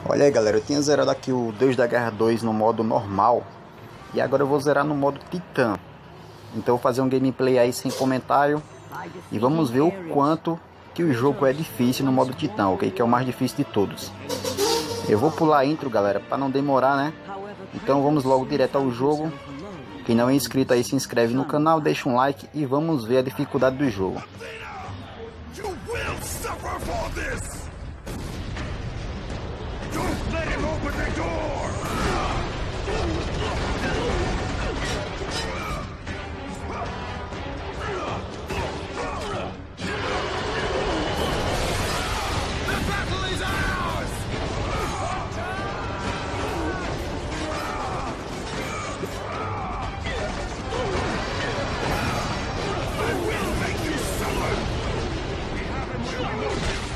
Olha aí, galera, eu tinha zerado aqui o Deus da Guerra 2 no modo normal e agora eu vou zerar no modo Titã. Então eu vou fazer um gameplay aí sem comentário e vamos ver o quanto que o jogo é difícil no modo Titã, ok? Que é o mais difícil de todos. Eu vou pular a intro, galera, para não demorar, né? Então vamos logo direto ao jogo. Quem não é inscrito aí, se inscreve no canal, deixa um like e vamos ver a dificuldade do jogo. Don't let him open the door! The battle is ours! I will make you suffer! We have him where we want him!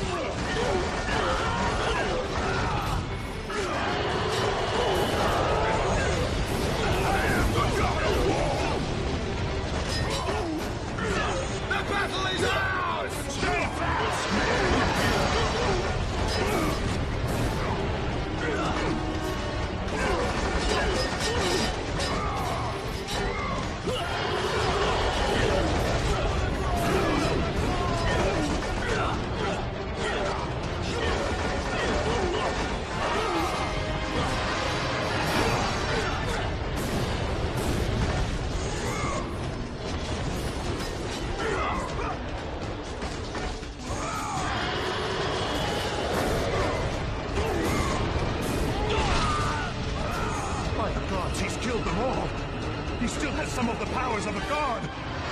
He's killed them all. He still has some of the powers of a god.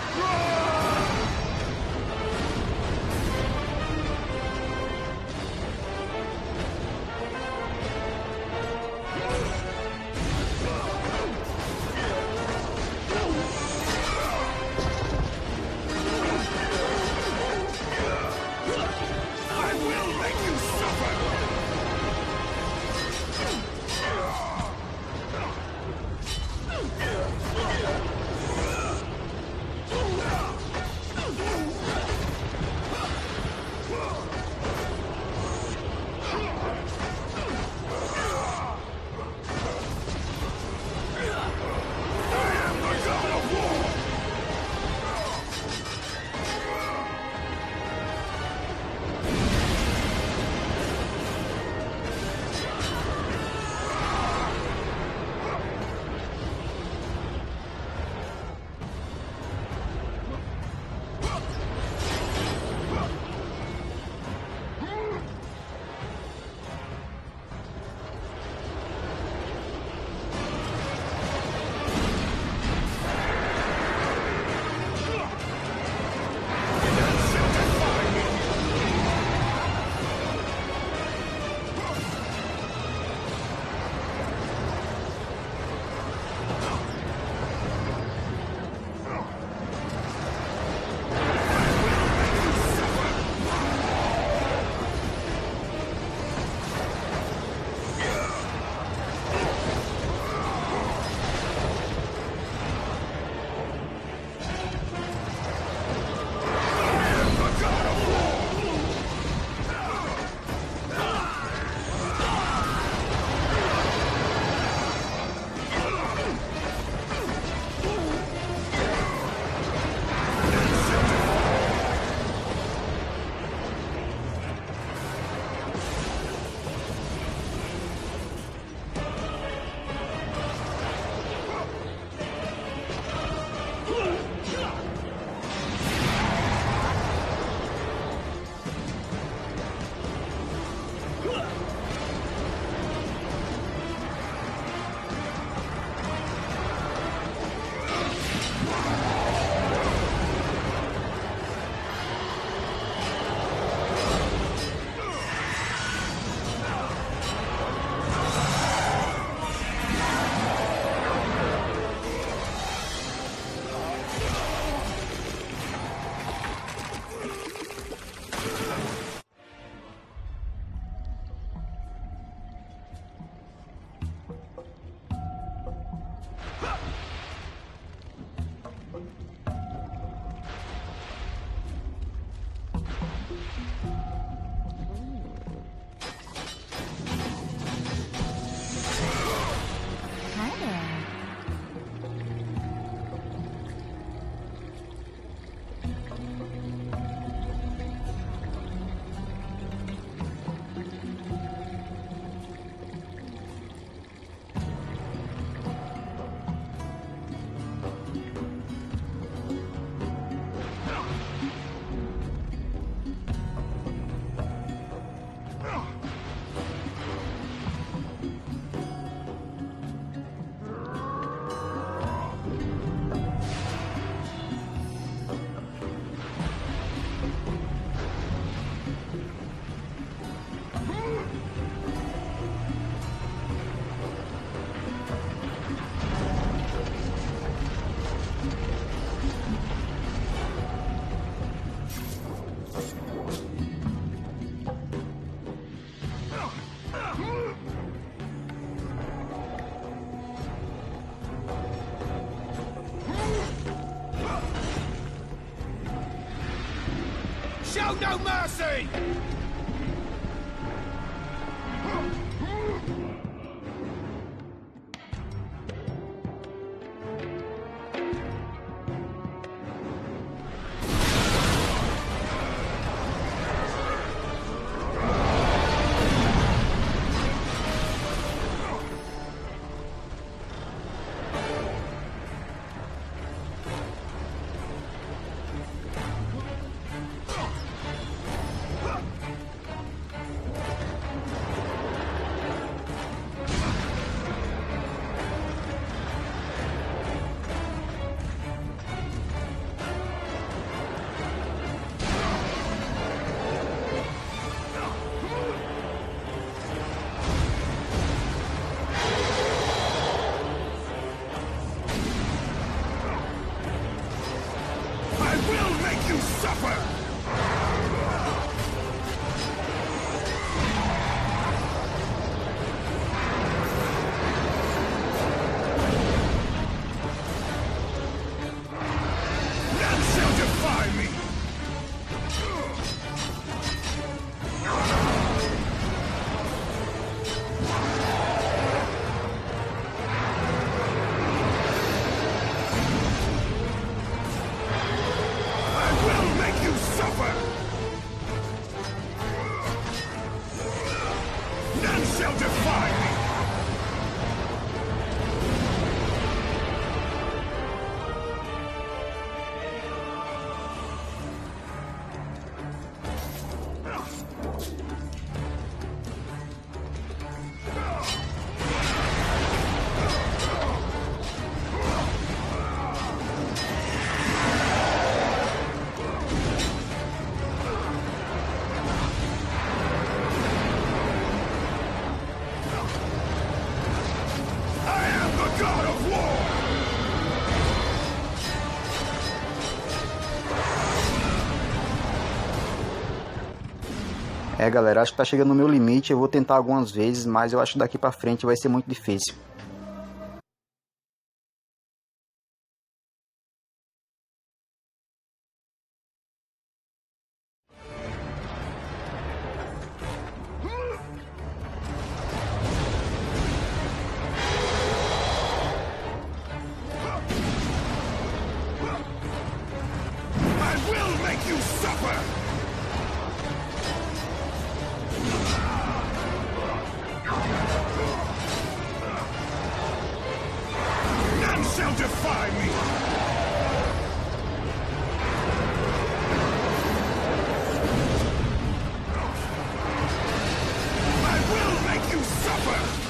I will make you suffer. Show no mercy! Galera, acho que tá chegando no meu limite. Eu vou tentar algumas vezes, mas eu acho que daqui pra frente vai ser muito difícil. You suffer!